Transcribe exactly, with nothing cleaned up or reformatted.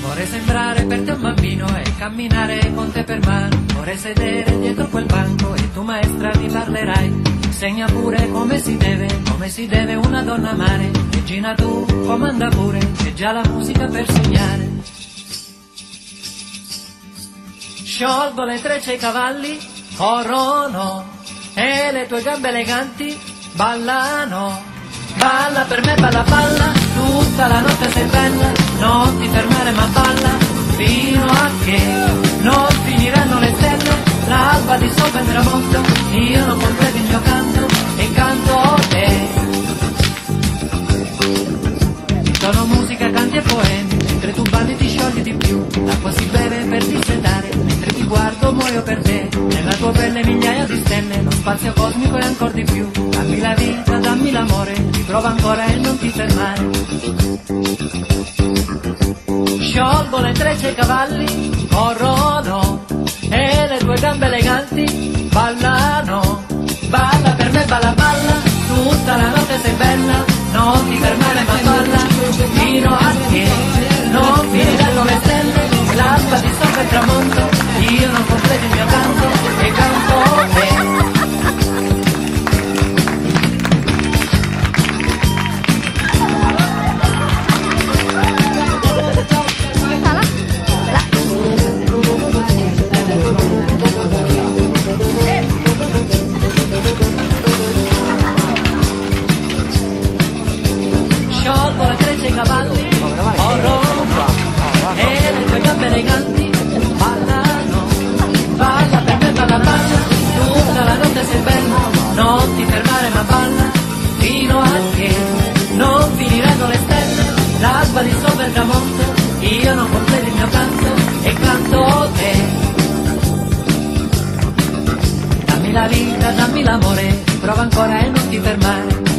Vorrei sembrare per te un bambino e camminare con te per mano. Vorrei sedere dietro quel banco e tu maestra mi parlerai. Insegna pure come si deve, come si deve una donna amare. Regina tu comanda pure, c'è già la musica per sognare. Sciolgo le trecce ai cavalli, corrono, e le tue gambe eleganti ballano. Balla per me, balla, balla, tutta la notte sei bella, non ti fermare ma balla, fino a che non finiranno le stelle, l'alba di sopra il tramonto, io non completo il mio canto e canto te. Sono musica, canti e poemi, mentre tu balli ti sciogli di più, l'acqua si beve per dissetare, mentre ti guardo muoio per te, nella tua pelle migliaia di stelle, lo spazio cosmico è ancora di più, dammi la vita, dammi l'amore, riprova ancora e non ti fermare. Sciolgo le trecce ai cavalli, corrono, e le tue gambe eleganti ballano. Balla per me, balla, balla, tutta la notte sei bella, non ti fermare ma balla, fino a che non finiranno le stelle, l'alba di sopra il tramonto, io non completo il mio canto e canto te. Sciolgo le trecce ai cavalli, corrono, e le tue gambe eleganti ballano. Balla per me, balla, balla, tutta la notte sei bella, non ti fermare ma balla, fino a che non finiranno le stelle, l'alba di sopra il tramonto, io non completo il mio canto e canto te. Dammi la vita, dammi l'amore, prova ancora e non ti fermare.